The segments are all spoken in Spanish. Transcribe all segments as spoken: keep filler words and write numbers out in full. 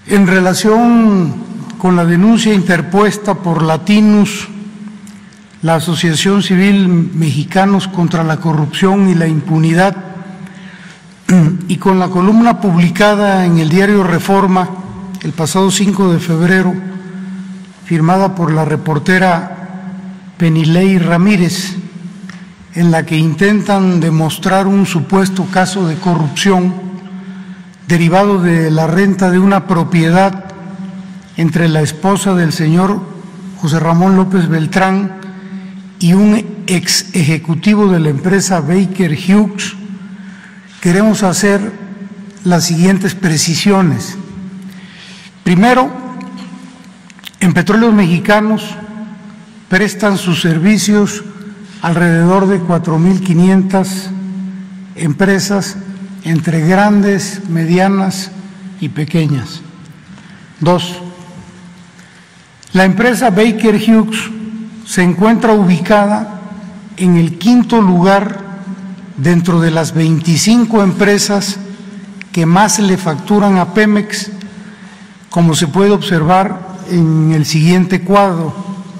En relación con la denuncia interpuesta por Latinus, la Asociación Civil Mexicanos contra la Corrupción y la Impunidad, y con la columna publicada en el diario Reforma el pasado cinco de febrero, firmada por la reportera Penilei Ramírez, en la que intentan demostrar un supuesto caso de corrupción derivado de la renta de una propiedad entre la esposa del señor José Ramón López Beltrán y un ex ejecutivo de la empresa Baker Hughes, queremos hacer las siguientes precisiones. Primero, en Petróleos Mexicanos prestan sus servicios alrededor de cuatro mil quinientas empresas entre grandes, medianas y pequeñas. Dos, la empresa Baker Hughes se encuentra ubicada en el quinto lugar dentro de las veinticinco empresas que más le facturan a Pemex, como se puede observar en el siguiente cuadro.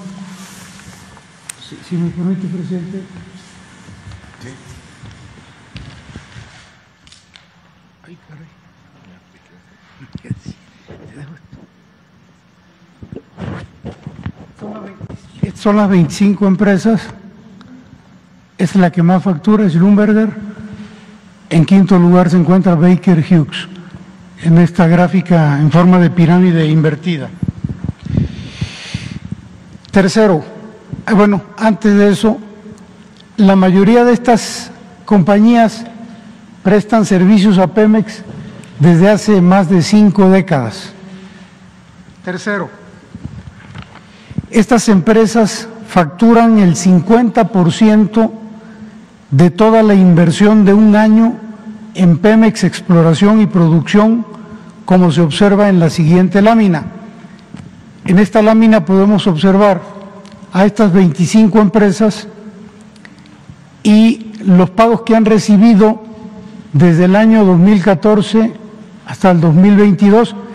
Si, si me permite, presidente. Sí. Ay, caray. Son las veinticinco empresas. Es la que más factura, es Schlumberger. En quinto lugar se encuentra Baker Hughes, en esta gráfica en forma de pirámide invertida. Tercero, bueno, antes de eso, la mayoría de estas compañías prestan servicios a Pemex desde hace más de cinco décadas. Tercero, estas empresas facturan el cincuenta por ciento de toda la inversión de un año en Pemex Exploración y Producción, como se observa en la siguiente lámina. En esta lámina podemos observar a estas veinticinco empresas y los pagos que han recibido desde el año dos mil catorce hasta el dos mil veintidós,